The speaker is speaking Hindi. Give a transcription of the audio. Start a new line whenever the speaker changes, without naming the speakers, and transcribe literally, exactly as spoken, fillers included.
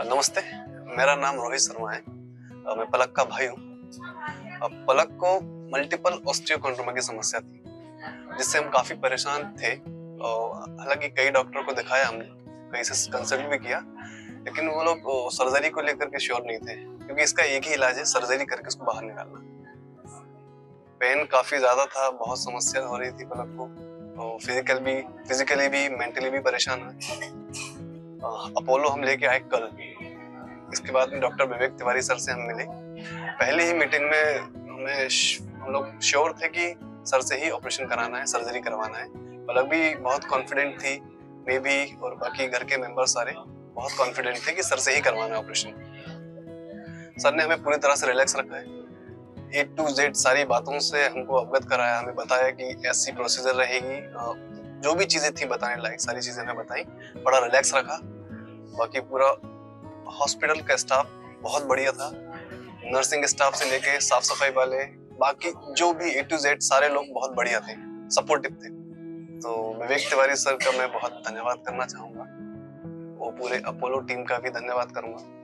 नमस्ते, मेरा नाम रोहित शर्मा है। अ, मैं पलक का भाई हूँ। अब पलक को मल्टीपल ऑस्टियोकोंड्रोमा की समस्या थी, जिससे हम काफी परेशान थे। और हालांकि कई डॉक्टर को दिखाया हमने, कई से कंसल्ट भी किया, लेकिन वो लोग सर्जरी को लेकर के श्योर नहीं थे, क्योंकि इसका एक ही इलाज है, सर्जरी करके उसको बाहर निकालना। पेन काफी ज्यादा था, बहुत समस्या हो रही थी पलक को, और फिजिकल भी फिजिकली भी मेंटली भी परेशान है। अपोलो हम लेके आए कल। इसके बाद में डॉक्टर विवेक तिवारी सर से हम मिले। पहले ही मीटिंग में हमें हम लोग श्योर थे कि सर से ही ऑपरेशन कराना है, सर्जरी करवाना है। पलक भी बहुत कॉन्फिडेंट थी, मैं भी और बाकी घर के मेंबर सारे बहुत कॉन्फिडेंट थे कि सर से ही करवाना है ऑपरेशन। सर ने हमें पूरी तरह से रिलैक्स रखा है, ए टू जेड सारी बातों से हमको अवगत कराया, हमें बताया कि ऐसी प्रोसीजर रहेगी, जो भी चीजें थी बताने लायक सारी चीजें हमें बताई, बड़ा रिलैक्स रखा। बाकी पूरा हॉस्पिटल का स्टाफ बहुत बढ़िया था, नर्सिंग स्टाफ से लेके साफ सफाई वाले, बाकी जो भी ए टू जेड सारे लोग बहुत बढ़िया थे, सपोर्टिव थे। तो विवेक तिवारी सर का मैं बहुत धन्यवाद करना चाहूंगा, वो पूरे अपोलो टीम का भी धन्यवाद करूंगा।